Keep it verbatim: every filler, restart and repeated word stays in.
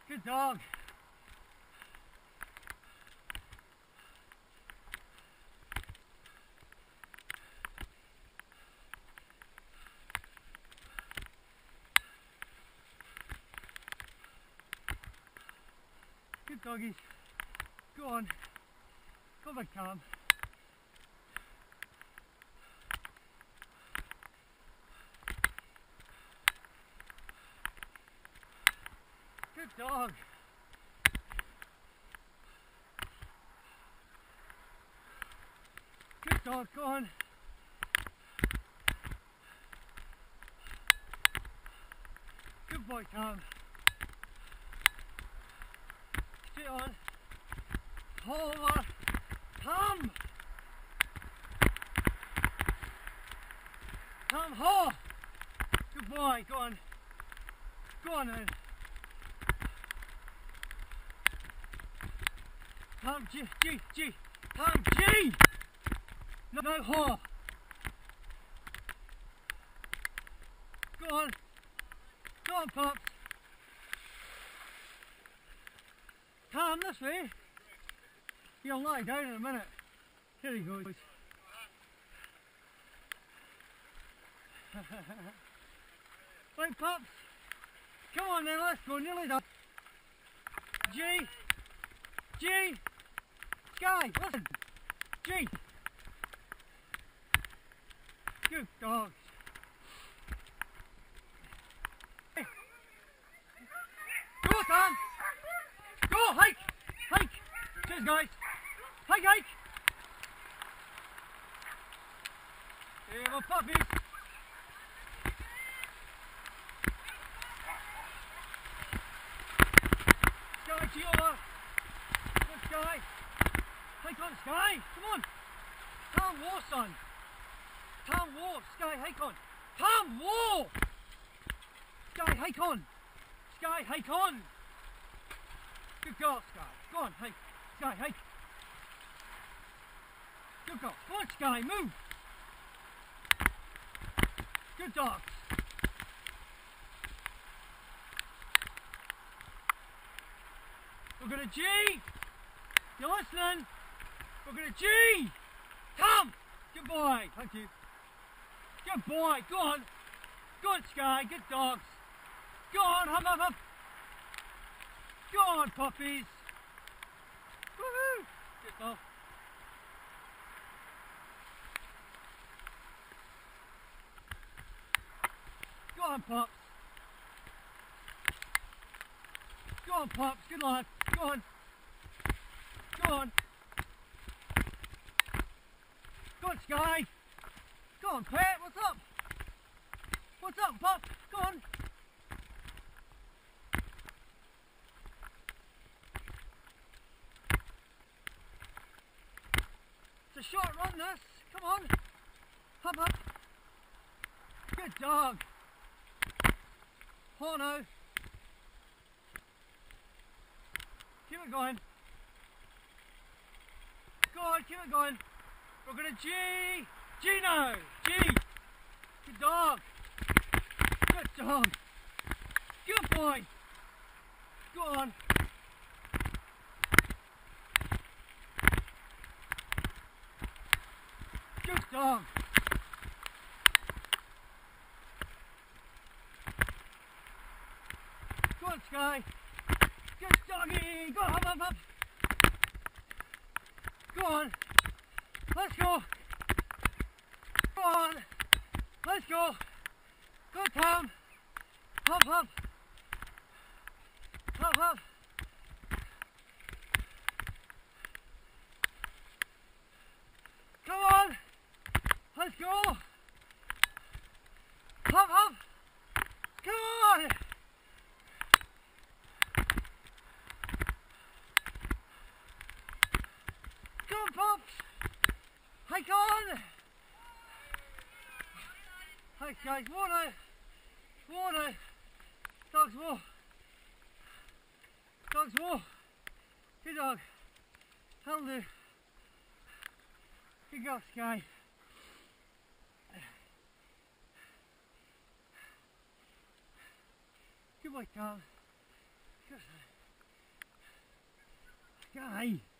Good dog. Good doggies. Go on. Go back, Tom. Good dog. Good dog, go on. Good boy, Tom. Stay on. Hold on. Tom! Tom, hold! Good boy, go on. Go on then. Tom, G, G, G. Tom, G! No, no, hold. Go on. Go on, Pops. Tom, this way. He'll lie down in a minute. Here he goes. Right, Pops. Come on then, let's go. Nearly done. G. G. Sky, listen. G. Good dogs. Hey. Go, Tom. Go, hike. Hike. Cheers, guys. Hike, hike. Here are puppies. Sky, Chioma. Good Sky. Hike on, Sky. Come on. Tom, war, son. Tom, war. Sky, hike on. Tom, war. Sky, hike on. Sky, hike on. Good girl, Sky. Go on, hike. Sky, hike. Good girl. Go on, Sky, move. Good dogs. We're gonna G. You listening? We're gonna G. Tom. Good boy. Thank you. Good boy. Go on. Good Sky. Good dogs. Go on. Hop, hop, hop. Go on, puppies. Woohoo. Good dog. Go on, Pops. Go on, Pops. Good lad. Go on. Go on. Go on, Sky. Go on, Pet. What's up? What's up, Pop? Go on. It's a short run, this. Come on. Hop, hop. Good dog. Oh no. Keep it going. Go on, keep it going. We're gonna G. G now. G. Good dog. Good dog. Good boy. Go on. Good dog. Go on, Sky. Good doggy. Go, hop, hop, hop. Go on. Let's go. Go on. Let's go. Go, Tom. Hop, hop. Hop, hop. Come on. Let's go. Hop, hop. Come on. Come on, Pops. Hike on. Hike, guys. Water. Water. Dogs, war. Dogs, war. Good dog. That'll do. Good girl, Sky. Good boy, Tom. Good. Sky!